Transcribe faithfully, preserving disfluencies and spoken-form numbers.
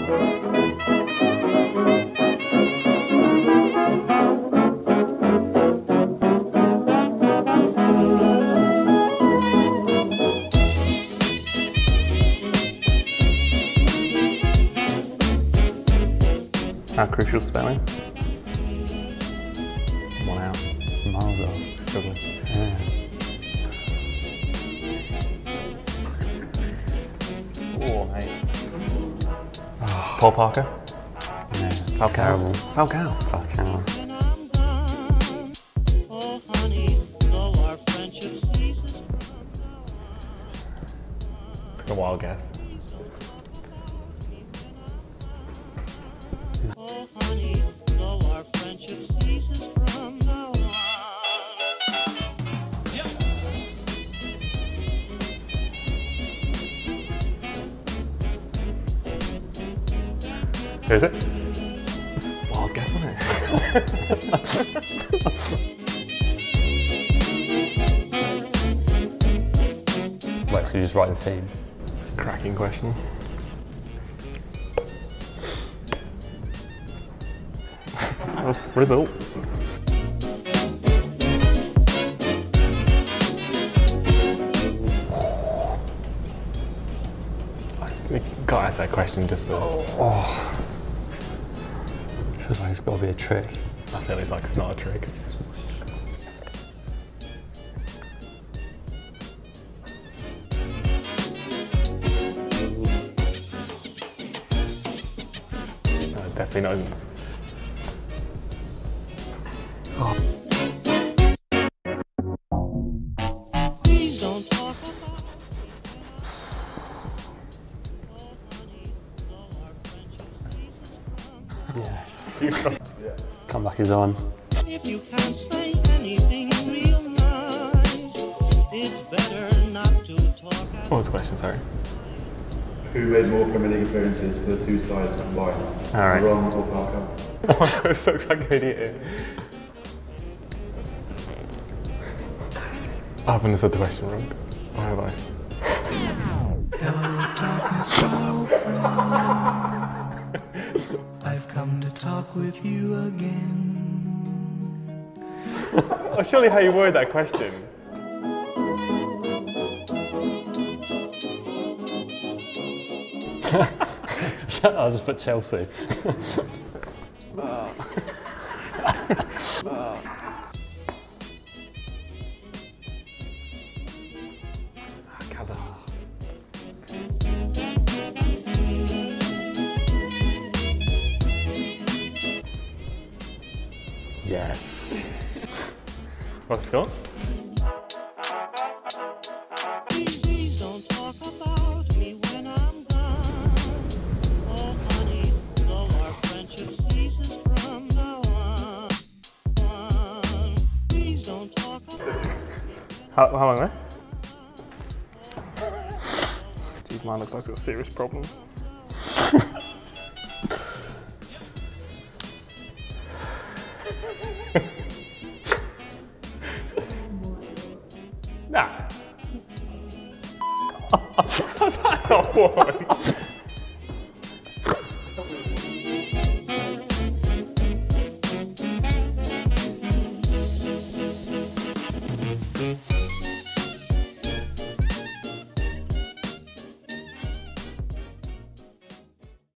How crucial spelling? One out. Miles off. Struggling. Yeah. Oh, mate. Oh. Paul Parker? Yeah. Falcao. Falcao. Falcao. Took a wild guess. Oh, honey, though our friendship ceases from now on. Yep. Who is it? Wild guess, wasn't it? Wait, so you just write the team? Cracking question. Result. Gotta ask that question just for. Oh. Feels like it's got to be a trick. I feel it's like it's not a trick. No, definitely not. Oh. Please don't talk about. Yes. Comeback is on. If you can't say anything real nice, it's better not to talk. What was the question? Sorry. Who made more Premier League appearances for the two sides combined? All right. Ron or Falcao? Oh my God, this looks like an idiot. I haven't understood the question wrong. Or have I? Hello, darkness, old friend. I've come to talk with you again. Oh, surely how you word that question. I'll just put Chelsea. Oh. Oh. Kazan. Yes. What's the score? Please don't talk about me when I'm gone. Oh, honey, though our friendship ceases from now on. Please don't talk about. How, how long left? Jeez, mine looks like it's got serious problems. Nah. How's that not one?